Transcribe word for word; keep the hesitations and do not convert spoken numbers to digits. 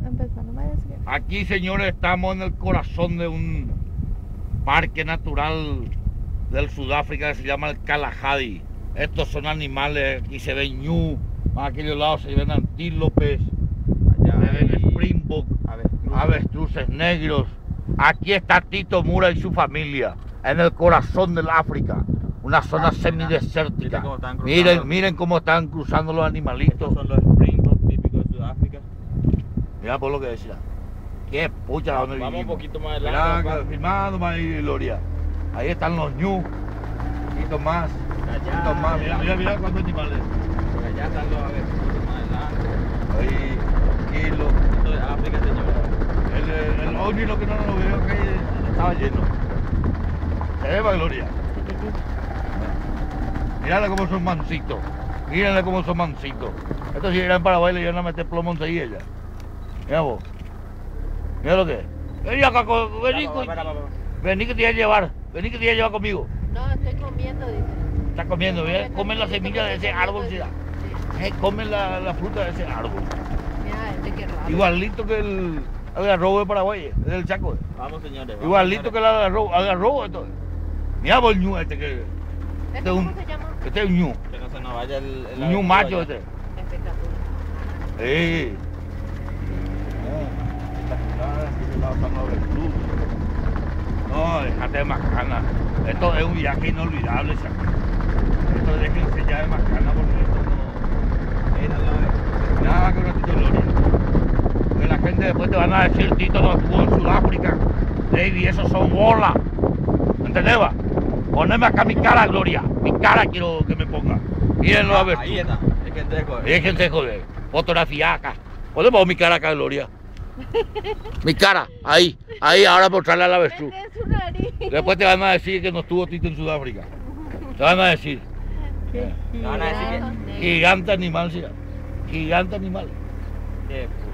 empezando, me decía. Aquí, señores, estamos en el corazón de un parque natural del Sudáfrica que se llama el Kalahari. Estos son animales, aquí se ven ñu, más a aquellos lados se ven antílopes, allá se ven springbok, avestruces. avestruces negros. Aquí está Tito Mura y su familia, en el corazón del África, una zona semidesértica. Miren, miren cómo están cruzando los animalitos. Estos son los springbok típicos de Sudáfrica. Mira por lo que decía. Qué pucha, ¿dónde Vamos vivimos? un poquito más adelante. Mira, filmando más ahí, Gloria. Ahí están los ñu. Un poquito más. Un poquito más. Mira, mira, mira cuántos animales. Por allá están los avestruces más adelante. Ahí, tranquilo. Esto es África, señores. El, el ovni lo que no lo veo que estaba lleno. ¿Se ve, Gloria? Mírale cómo son mansitos. Mírenle cómo son mansitos. Estos si eran en Paraguay le iban a meter plomo en ella. Mira vos. Mira lo que es. Vení acá, vení, vení que te voy a llevar. Vení que te voy a llevar conmigo. No, estoy comiendo, dice. Está comiendo, ¿ves? Comen la semilla de ese árbol, ¿sí? Eh, comen la, la fruta de ese árbol. Mira, este que raro. Igualito que el algarrobo de Paraguay, es del Chaco. Vamos, señores. Vamos, Igualito señores. que el algarrobo, algarrobo esto. Mira vos el ñu este que... ¿Este Este es cómo un, se llama? este es un ñu. Que no se nos vaya el... el Un ñu macho allá. este. Espectacular. Sí. No, déjate de macana. Esto es un viaje inolvidable, ¿sabes? Esto déjense ya de macana porque esto no... Nada que una Tito Gloria. Porque la gente después te van a decir, Tito no estuvo en Sudáfrica. David, esos son bolas. ¿Entendés, va? Poneme acá mi cara, Gloria. Mi cara quiero que me ponga. Mírenlo a ver. Ahí está. Déjense de joder. Déjense de joder. Fotografía acá. Ponemos mi cara acá, Gloria. Mi cara, ahí, ahí, ahora mostrarle a la avestruz. Este es su nariz. Después te van a decir que no estuvo Tito en Sudáfrica. Te van a decir. Qué Te van a decir que- gigante. Gigante animal, sí. Gigante animal. Que